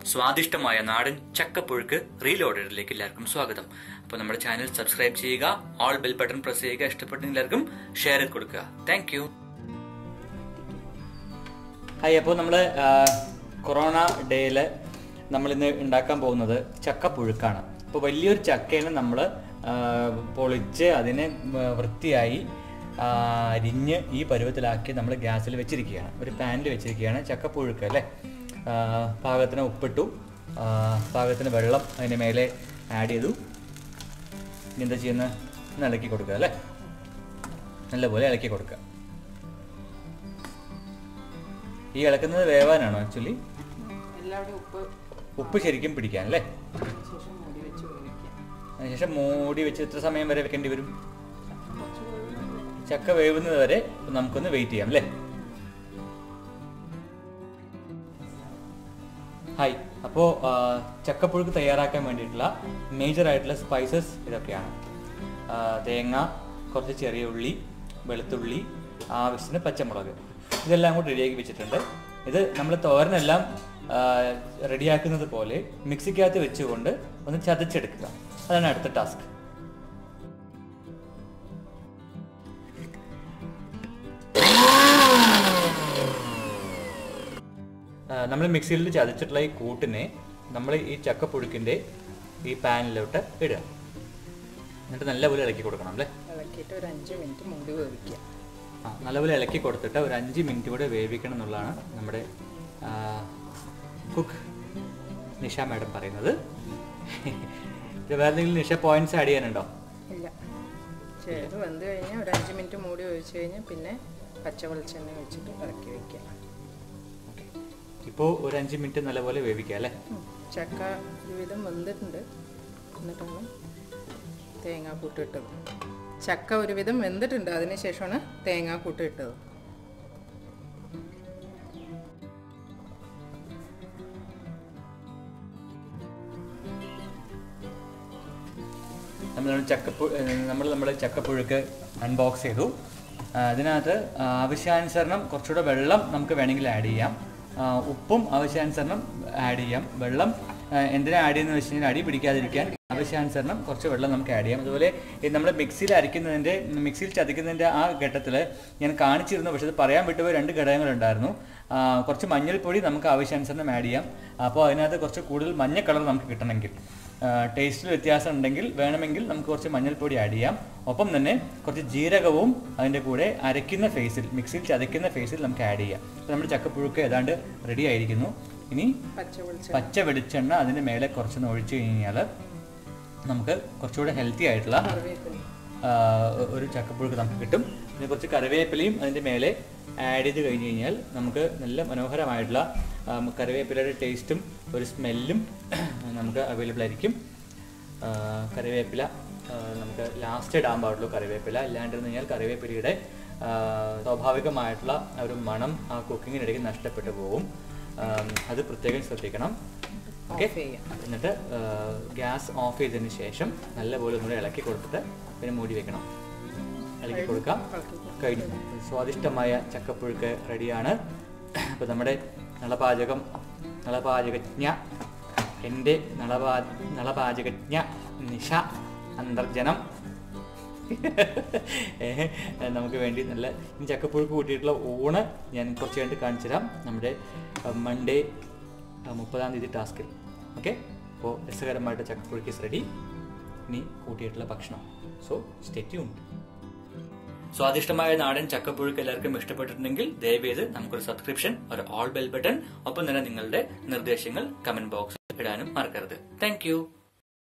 സ്വാദിഷ്ടമായ നാടൻ ചക്കപ്പുഴുക്ക് റീലോഡഡിലേക്ക് എല്ലാവർക്കും സ്വാഗതം. അപ്പോൾ നമ്മുടെ ചാനൽ സബ്സ്ക്രൈബ് ചെയ്യുക, ഓൾ ബെൽ ബട്ടൺ പ്രസ് ചെയ്യുക, ഇഷ്ടപ്പെട്ട എല്ലാവർക്കും ഷെയർ ചെയ്ത് കൊടുക്കുക. Thank you. ഹായ്, അപ്പോൾ നമ്മൾ കൊറോണ ഡേയിൽ നമ്മളിന്ന് ഉണ്ടാക്കാൻ പോകുന്നത് ചക്കപ്പുഴുക്കാണ്. അപ്പോൾ വലിയൊരു ചക്കയാണ് നമ്മൾ പൊളിച്ച് അതിനെ വൃത്തിയായി അരിഞ്ഞ് ഈ പരുവത്തിലാക്കി നമ്മൾ ഗ്യാസിൽ വെച്ചിരിക്കുകയാണ്, ഒരു പാനിൽ വെച്ചിരിക്കുകയാണ് ചക്കപ്പുഴുക്ക് അല്ലേ. പാകത്തിന് ഉപ്പിട്ടു, പാകത്തിന് വെള്ളം അതിന് മേലെ ആഡ് ചെയ്തു. ഇനി എന്താ ചെയ്യുന്നത്? ഒന്ന് ഇളക്കി കൊടുക്കുക അല്ലേ, നല്ലപോലെ ഇളക്കി കൊടുക്കുക. ഈ ഇളക്കുന്നത് വേവാനാണോ ആക്ച്വലി? ഉപ്പ് ശരിക്കും പിടിക്കാൻ അല്ലേ. അതിനുശേഷം മൂടി വെച്ച് എത്ര സമയം വരെ വെക്കേണ്ടി വരും? ചക്ക വേവുന്നത് വരെ നമുക്കൊന്ന് വെയിറ്റ് ചെയ്യാം അല്ലേ. ഹായ്, അപ്പോൾ ചക്കപ്പുഴുക്ക് തയ്യാറാക്കാൻ വേണ്ടിയിട്ടുള്ള മേജർ ആയിട്ടുള്ള സ്പൈസസ് ഇതൊക്കെയാണ്. തേങ്ങ, കുറച്ച് ചെറിയ ഉള്ളി, വെളുത്തുള്ളി, ആവശ്യത്തിന് പച്ചമുളക്, ഇതെല്ലാം കൂടി റെഡിയാക്കി വെച്ചിട്ടുണ്ട്. ഇത് നമ്മൾ തോരനെല്ലാം റെഡിയാക്കുന്നത് പോലെ മിക്സിക്കകത്ത് വെച്ചുകൊണ്ട് ഒന്ന് ചതച്ചെടുക്കുക, അതാണ് അടുത്ത ടാസ്ക്. നമ്മൾ മിക്സിയിൽ ചതച്ചിട്ടുള്ള ഈ കൂട്ടിനെ നമ്മൾ ഈ ചക്കപ്പുഴുക്കിൻ്റെ ഈ പാനിലോട്ട് ഇടുക. എന്നിട്ട് നല്ലപോലെ ഇളക്കി കൊടുക്കണം അല്ലേ. ഇളക്കിയിട്ട് ഒരു 5 മിനിറ്റ് മൂടി വേവിക്കുക. നല്ലപോലെ ഇളക്കി കൊടുത്തിട്ട് ഒരു 5 മിനിറ്റ് കൂടെ വേവിക്കണം എന്നുള്ളതാണ് നമ്മുടെ കുക്ക് നിഷ മാഡം പറയുന്നത്. ഇത് വേറെ എന്തെങ്കിലും നിഷ പോയിന്റ്സ് ആഡ് ചെയ്യാനുണ്ടോ? ഇല്ല, ഇത് വെന്ത് കഴിഞ്ഞാൽ ഒരു 5 മിനിറ്റ് മൂടി ഒഴിച്ച് കഴിഞ്ഞാൽ പിന്നെ പച്ച വെളിച്ചെണ്ണ ഒഴിച്ചിട്ട് ഇറക്കി വയ്ക്കുക. ഇപ്പോൾ ഒരു 5 മിനിറ്റ് നല്ലപോലെ വേവിക്കുക അല്ലേ. ചക്ക ഒരുവിധം വെന്തിട്ടുണ്ട്, എന്നിട്ടാണ് തേങ്ങാക്കൂട്ട് ഇട്ടത്. ചക്ക ഒരുവിധം വെന്തിട്ടുണ്ട്, അതിനുശേഷമാണ് തേങ്ങാക്കൂട്ട് ഇട്ടത്. നമ്മൾ ചക്കപ്പുഴുക്ക് അൺബോക്സ് ചെയ്തു. അതിനകത്ത് ആവശ്യാനുസരണം കുറച്ചുകൂടെ വെള്ളം നമുക്ക് വേണമെങ്കിൽ ആഡ് ചെയ്യാം, ഉപ്പും ആവശ്യാനുസരണം ആഡ് ചെയ്യാം. വെള്ളം എന്തിനാ ആഡ് ചെയ്യുന്നത് വെച്ച് കഴിഞ്ഞാൽ അടി പിടിക്കാതിരിക്കാൻ ആവശ്യാനുസരണം കുറച്ച് വെള്ളം നമുക്ക് ആഡ് ചെയ്യാം. അതുപോലെ നമ്മൾ മിക്സിയിൽ ചതയ്ക്കുന്നതിൻ്റെ ആ ഘട്ടത്തിൽ ഞാൻ കാണിച്ചിരുന്നു, പക്ഷേ അത് പറയാൻ വിട്ടുപോയ 2 ഘടകങ്ങളുണ്ടായിരുന്നു. കുറച്ച് മഞ്ഞൾപ്പൊടി നമുക്ക് ആവശ്യാനുസരണം ആഡ് ചെയ്യാം. അപ്പോൾ അതിനകത്ത് കുറച്ച് കൂടുതൽ മഞ്ഞ കളർ നമുക്ക് കിട്ടണമെങ്കിൽ, ടേസ്റ്റിൽ വ്യത്യാസം ഉണ്ടെങ്കിൽ വേണമെങ്കിൽ നമുക്ക് കുറച്ച് മഞ്ഞൾപ്പൊടി ആഡ് ചെയ്യാം. ഒപ്പം തന്നെ കുറച്ച് ജീരകവും അതിൻ്റെ കൂടെ അരയ്ക്കുന്ന ഫേസിൽ, മിക്സിയിൽ ചതയ്ക്കുന്ന ഫേസിൽ നമുക്ക് ആഡ് ചെയ്യാം. അപ്പോൾ നമ്മുടെ ചക്കപ്പുഴുക്ക് ഏതാണ്ട് റെഡി ആയിരിക്കുന്നു. ഇനി പച്ച വെളിച്ചെണ്ണ അതിൻ്റെ മേലെ കുറച്ചൊന്ന് ഒഴിച്ചു കഴിഞ്ഞാൽ നമുക്ക് കുറച്ചുകൂടെ ഹെൽത്തി ആയിട്ടുള്ള ഒരു ചക്കപ്പുഴുക്ക് നമുക്ക് കിട്ടും. പിന്നെ കുറച്ച് കറിവേപ്പിലയും അതിൻ്റെ മേലെ ആഡ് ചെയ്ത് കഴിഞ്ഞ് കഴിഞ്ഞാൽ നമുക്ക് നല്ല മനോഹരമായിട്ടുള്ള കറിവേപ്പിലയുടെ ടേസ്റ്റും ഒരു സ്മെല്ലും നമുക്ക് അവൈലബിൾ ആയിരിക്കും. കറിവേപ്പില നമുക്ക് ലാസ്റ്റ് ഇടാൻ പാടുള്ളൂ. കറിവേപ്പില ഇല്ലാണ്ടിരുന്നു കഴിഞ്ഞാൽ കറിവേപ്പിലയുടെ സ്വാഭാവികമായിട്ടുള്ള ഒരു മണം ആ കുക്കിങ്ങിനിടയ്ക്ക് നഷ്ടപ്പെട്ടു പോകും. അത് പ്രത്യേകം ശ്രദ്ധിക്കണം. ഓക്കെ, എന്നിട്ട് ഗ്യാസ് ഓഫ് ചെയ്തതിന് ശേഷം നല്ലപോലെ ഒന്നുകൂടെ ഇളക്കി കൊടുത്തിട്ട് പിന്നെ മൂടി വെക്കണം. ഇളക്കി കൊടുക്കാം. കഴിഞ്ഞു. സ്വാദിഷ്ടമായ ചക്കപ്പുഴുക്ക് റെഡിയാണ്. അപ്പോൾ നമ്മുടെ നളപാചകജ്ഞ, എൻ്റെ നളപാചകജ്ഞ നിഷ അന്തർജനം നമുക്ക് വേണ്ടി നല്ല ഇനി ചക്കപ്പുഴുക്ക് കൂട്ടിയിട്ടുള്ള ഊണ് ഞാൻ കുറച്ച് കഴിഞ്ഞിട്ട് കാണിച്ചു തരാം, നമ്മുടെ മൺഡേ 30-ാം തീയതി ടാസ്കിൽ. ഓക്കെ, അപ്പോൾ രസകരമായിട്ട് ചക്കപ്പുഴുക്ക് ഇസ് റെഡി. ഇനി കൂട്ടിയിട്ടുള്ള ഭക്ഷണം. So stay tuned. സ്വാദിഷ്ടമായ നാടൻ ചക്കപ്പുഴുക്ക് എല്ലാവർക്കും ഇഷ്ടപ്പെട്ടിട്ടുണ്ടെങ്കിൽ ദയവേത് നമുക്കൊരു സബ്സ്ക്രിപ്ഷൻ, ഒരു ഓൾ ബെൽ ബട്ടൺ, ഒപ്പം തന്നെ നിങ്ങളുടെ നിർദ്ദേശങ്ങൾ കമന്റ് ബോക്സിൽ ഇടാനും മറക്കരുത്. Thank U.